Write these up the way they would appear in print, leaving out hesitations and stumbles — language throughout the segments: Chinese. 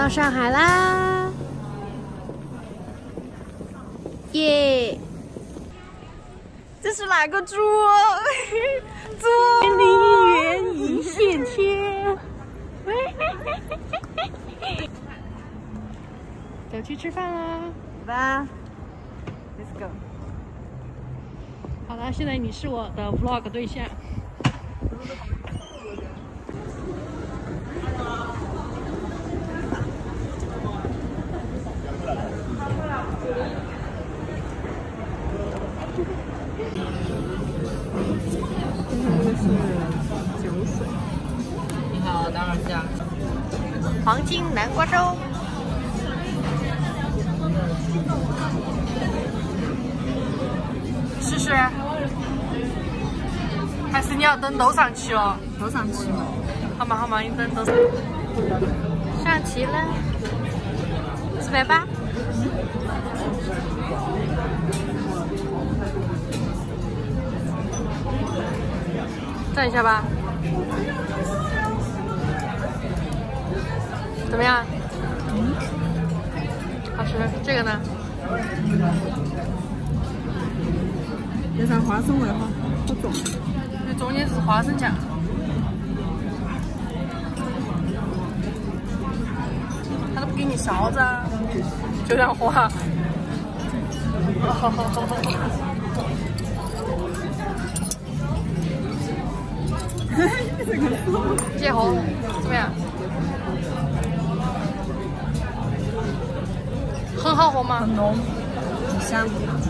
到上海啦！耶！这是哪个猪？猪！梨园一线牵。走去吃饭啦！ 走吧 ，Let's go。 好了，现在你是我的 vlog 对象。 你好，打扰一下。 黄金南瓜粥。试试。还是你要等都上齐了？ 都上齐了。 好嘛好嘛，你等都上齐了。480。站一下吧。怎么样？好吃。这个呢？ 加上花生味哈，好重。 这中间是花生酱。他都不给你勺子啊，就这样画。戒红怎么样？很好喝吗？ 很浓，很香。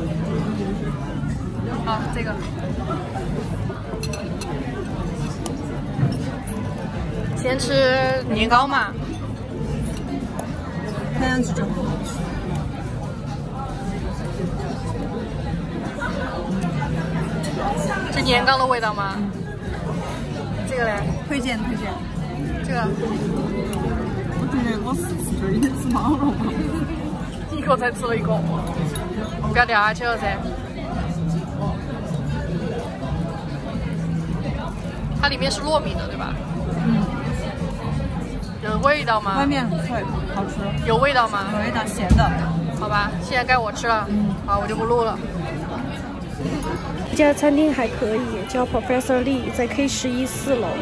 好，这个。先吃年糕嘛。 看上去就很好吃。 这年糕的味道吗？这个嘞？ 推荐。 这个。 我觉得我是吃就已经吃饱了嘛。 一个才吃了一个，不要掉下去了噻。它里面是糯米的，对吧？有味道吗？ 外面很脆，好吃。 有味道吗？ 有味道，咸的。 好吧，现在该我吃了。好，我就不录了。 这家餐厅还可以，叫 Professor Lee， 在 K11 4楼。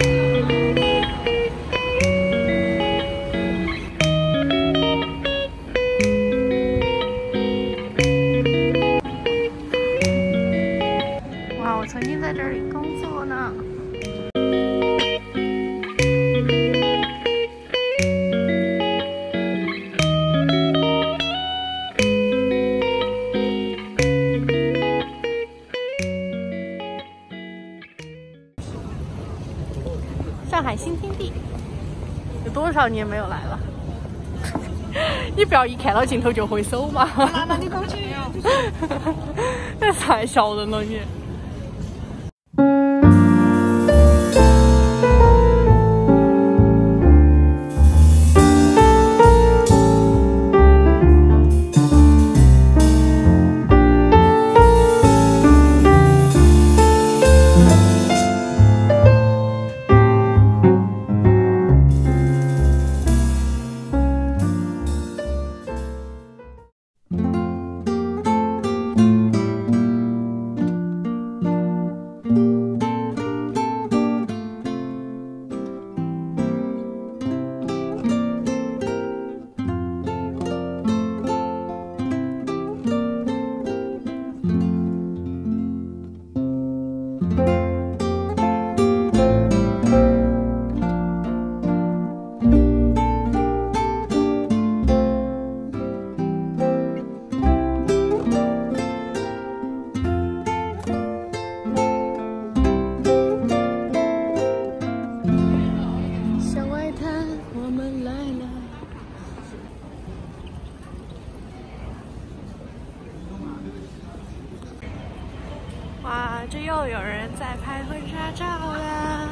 哇，我曾经在这里工作呢。上海新天地，有多少年没有来了？你不要一看到镜头就挥手嘛！ 那你过去。 这太小人了你。哇，这又有人在拍婚纱照了。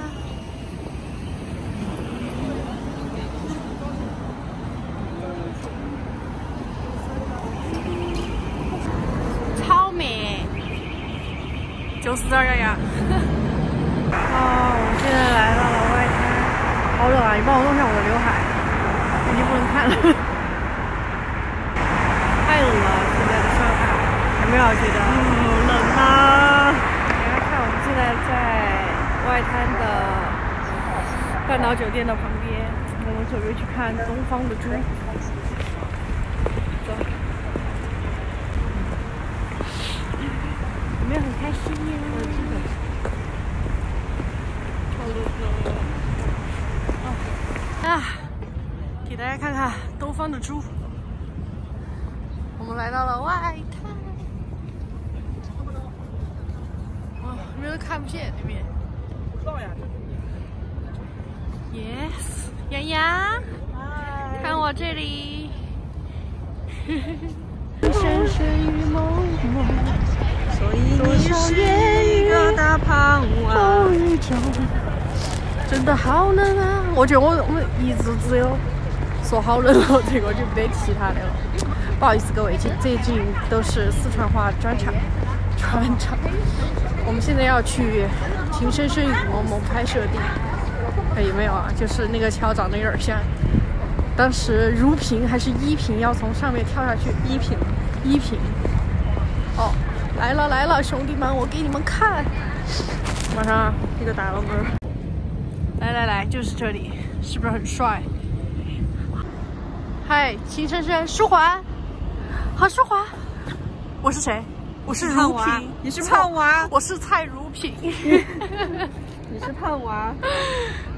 超美，就是这儿呀。哦，我现在来到了外滩，好冷啊！你帮我弄下我的刘海。 经不能看了，太冷了。现在的上海，有没有觉得冷啊！ 大家看，我们现在在外滩的半岛酒店的旁边，我们准备去看东方的猪。走，有没有很开心呀？啊，给大家看看东方的猪。我们来到了外滩。哇，你们都看不见那边。 不知道呀。 Yes， 洋洋，看我这里。深深雨蒙蒙， 所以你是一个大胖娃。 风雨中，真的好冷啊！我觉得我们一直只有说好冷了，这个就没得其他的了。不好意思各位，这句都是四川话专场。我们现在要去情深深雨蒙蒙拍摄地，有没有啊？就是那个桥长得有点像。当时如萍还是依萍要从上面跳下去，依萍。哦，来了，兄弟们，我给你们看。马上一个大老妹儿。来，就是这里，是不是很帅？嗨，情深深，舒缓，好舒缓。我是谁？我是如萍。 你是胖娃。 我是蔡如萍。 你是胖娃。